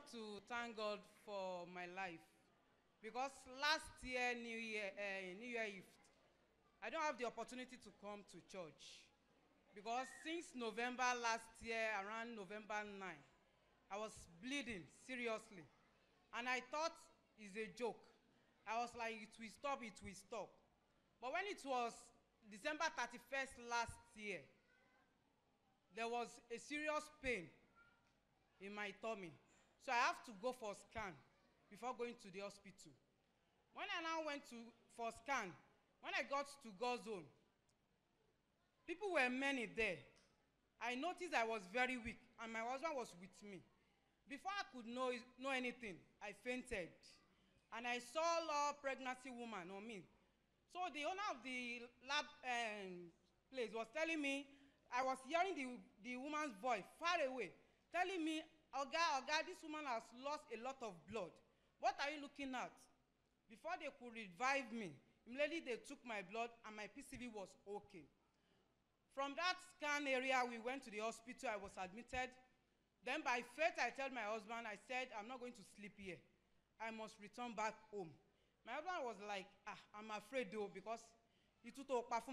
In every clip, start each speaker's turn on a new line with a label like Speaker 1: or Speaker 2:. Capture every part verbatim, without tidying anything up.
Speaker 1: want to thank God for my life because last year, New Year, uh, New Year Eve, I don't have the opportunity to come to church because since November last year, around November ninth, I was bleeding seriously, and I thought it's a joke. I was like, it will stop, it will stop. But when it was December thirty-first last year, there was a serious pain in my tummy. So I have to go for scan before going to the hospital. When I now went to for scan, when I got to God's zone, people were many there. I noticed I was very weak, and my husband was with me. Before I could know, know anything, I fainted. And I saw a pregnancy woman on me. So the owner of the lab um, place was telling me, I was hearing the, the woman's voice far away, telling me, Oga, Oga, this woman has lost a lot of blood. What are you looking at? Before they could revive me, immediately they took my blood and my P C V was okay. From that scan area, we went to the hospital. I was admitted. Then by faith, I told my husband, I said, I'm not going to sleep here. I must return back home. My husband was like, ah, I'm afraid though, because it took I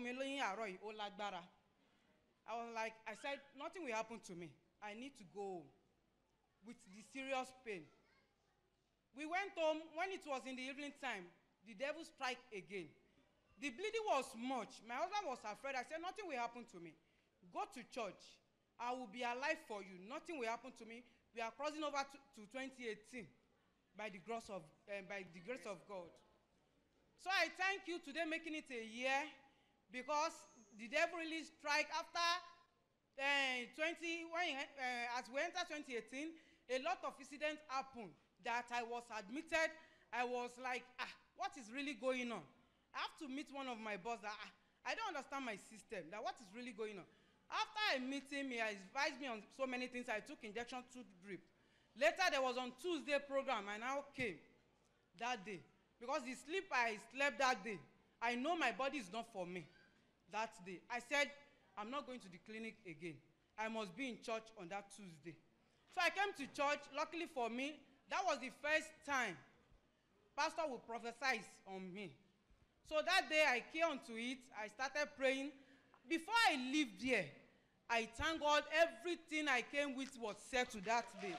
Speaker 1: was like, I said, nothing will happen to me. I need to go home with the serious pain. We went home. When it was in the evening time, the devil struck again. The bleeding was much. My husband was afraid. I said, nothing will happen to me. Go to church. I will be alive for you. Nothing will happen to me. We are crossing over to, to twenty eighteen by the grace of uh, by the grace of God. So I thank you today, making it a year, because the devil really strike after uh, twenty when uh, as we enter twenty eighteen, a lot of incidents happened that I was admitted. I was like, ah, what is really going on? I have to meet one of my boss that ah, I don't understand my system. That what is really going on? After I meet him, he advised me on so many things. I took injection, took drip. Later, there was on Tuesday program, and I came that day. Because the sleep I slept that day, I know my body is not for me that day. I said, I'm not going to the clinic again. I must be in church on that Tuesday. So I came to church. Luckily for me, that was the first time pastor would prophesy on me. So that day, I came onto it. I started praying. Before I lived here, I thank God everything I came with was settled that day.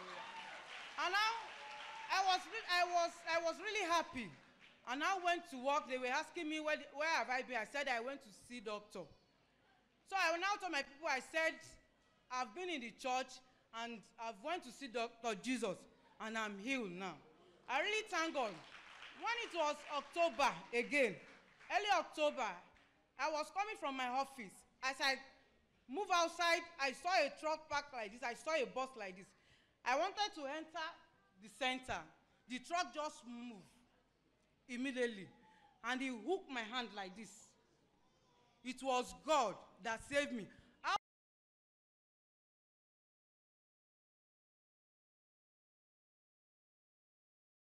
Speaker 1: And now, I was, I, was, I was really happy. And I went to work. They were asking me, where, where have I been? I said, I went to see doctor. So I now told my people, I said, I've been in the church, and I've went to see Doctor Jesus, and I'm healed now. I really thank God. When it was October again, early October, I was coming from my office. As I moved outside, I saw a truck parked like this. I saw a bus like this. I wanted to enter the center. The truck just moved immediately, and he hooked my hand like this. It was God that saved me.